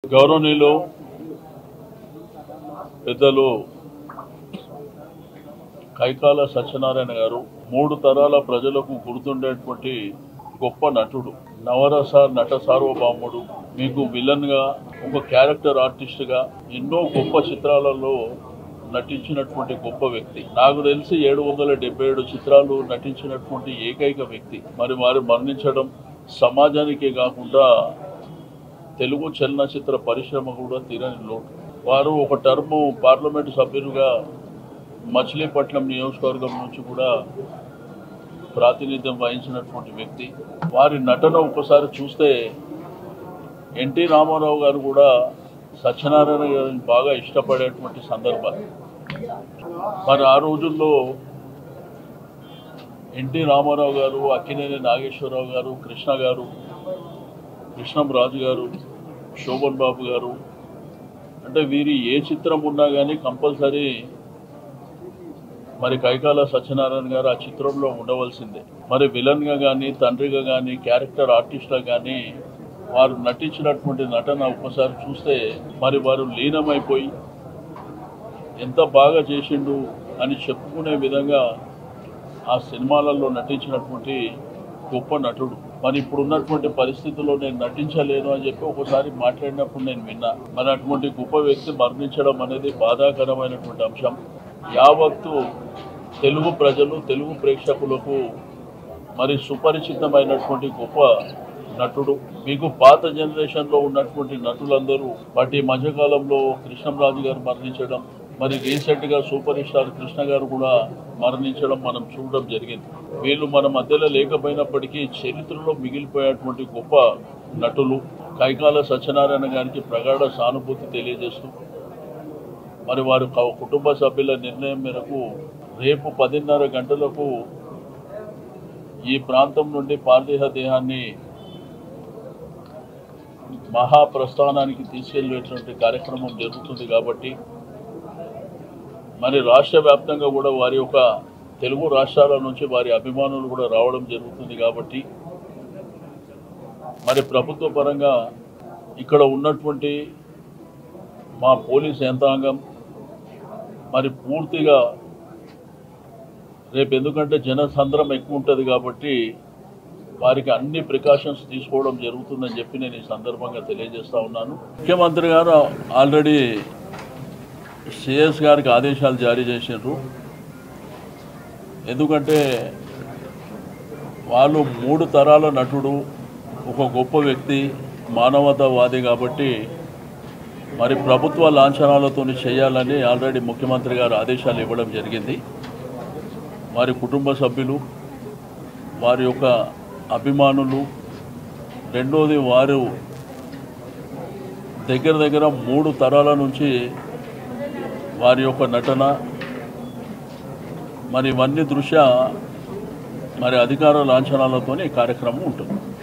గౌరవనీయులు పెద్దలు కైకాల సత్యనారాయణ గారు మూడు తరాల ప్రజలకు గుర్తుండేటువంటి గొప్ప నటుడు, నవరస నట సార్వభౌముడు, మీకు విలన్ గా ఒక క్యారెక్టర్ ఆర్టిస్ట్ గా ఎన్నో గొప్ప చిత్రాలలో నటించినటువంటి గొప్ప వ్యక్తి. నాకు తెలిసి 777 చిత్రాలు నటించినటువంటి ఏకైక వ్యక్తి. మరి వారు మరణించడం సమాజానికే కాకుండా తెలుగు చలనచిత్ర పరిశ్రమ కూడా తీరని లోటు. వారు ఒక టర్మ్ పార్లమెంటు సభ్యులుగా మచిలీపట్నం నియోజకవర్గం నుంచి కూడా ప్రాతినిధ్యం వహించినటువంటి వ్యక్తి. వారి నటన ఒకసారి చూస్తే ఎన్టీ రామారావు గారు కూడా సత్యనారాయణ గారిని బాగా ఇష్టపడేటువంటి సందర్భాలు. మరి ఆ రోజుల్లో ఎన్టీ రామారావు గారు, అక్కినేని నాగేశ్వరరావు గారు, కృష్ణ గారు, కృష్ణంరాజు గారు, శోభన్ బాబు గారు, అంటే వీరి ఏ చిత్రం ఉన్నా కానీ కంపల్సరీ మరి కైకాల సత్యనారాయణ గారు ఆ చిత్రంలో ఉండవలసిందే. మరి విలన్గా కానీ, తండ్రిగా కానీ, క్యారెక్టర్ ఆర్టిస్ట్గా కానీ వారు నటించినటువంటి నటన ఒక్కసారి చూస్తే మరి వారు లీనమైపోయి ఎంత బాగా చేసిండు అని చెప్పుకునే విధంగా ఆ సినిమాలలో నటించినటువంటి గొప్ప నటుడు. మరి ఇప్పుడు ఉన్నటువంటి పరిస్థితుల్లో నేను నటించలేను అని చెప్పి ఒకసారి మాట్లాడినప్పుడు నేను విన్నా. మరి అటువంటి గొప్ప వ్యక్తి మరణించడం అనేది బాధాకరమైనటువంటి అంశం. యావత్తు తెలుగు ప్రజలు, తెలుగు ప్రేక్షకులకు మరి సుపరిచితమైనటువంటి గొప్ప నటుడు. మీకు పాత జనరేషన్లో ఉన్నటువంటి నటులందరూ వాటి మధ్యకాలంలో కృష్ణంరాజు గారు మరణించడం, మరి రీసెంట్గా సూపర్ స్టార్ కృష్ణ గారు కూడా మరణించడం మనం చూడడం జరిగింది. వీళ్ళు మన మధ్యలో లేకపోయినప్పటికీ చరిత్రలో మిగిలిపోయేటువంటి గొప్ప నటులు. కైకాల సత్యనారాయణ గారికి ప్రగాఢ సానుభూతి తెలియజేస్తూ మరి వారి కుటుంబ సభ్యుల నిర్ణయం మేరకు రేపు 10:30 గంటలకు ఈ ప్రాంతం నుండి పార్థివ దేహాన్ని మహాప్రస్థానానికి తీసుకెళ్లేటువంటి కార్యక్రమం జరుగుతుంది. కాబట్టి మరి రాష్ట్ర వ్యాప్తంగా కూడా వారి యొక్క తెలుగు రాష్ట్రాల నుంచి వారి అభిమానులు కూడా రావడం జరుగుతుంది. కాబట్టి మరి ప్రభుత్వ పరంగా ఇక్కడ ఉన్నటువంటి మా పోలీస్ యంత్రాంగం మరి పూర్తిగా రేపు, ఎందుకంటే జనసంద్రం ఎక్కువ ఉంటుంది కాబట్టి వారికి అన్ని ప్రికాషన్స్ తీసుకోవడం జరుగుతుందని చెప్పి నేను ఈ సందర్భంగా తెలియజేస్తా ఉన్నాను. ముఖ్యమంత్రి గారు ఆల్రెడీ సిఎస్ గారికి ఆదేశాలు జారీ చేసినారు. ఎందుకంటే వాళ్ళు 3 తరాల నటుడు, ఒక గొప్ప వ్యక్తి, మానవతావాది కాబట్టి మరి ప్రభుత్వ లాంఛనాలతో చేయాలని ఆల్రెడీ ముఖ్యమంత్రి గారు ఆదేశాలు ఇవ్వడం జరిగింది. వారి కుటుంబ సభ్యులు, వారి యొక్క అభిమానులు, రెండోది వారు దగ్గర 3 తరాల నుంచి వారి యొక్క నటన, మరి ఇవన్నీ దృష్ట్యా మరి అధికార లాంఛనాలతోనే ఈ కార్యక్రమం ఉంటుంది.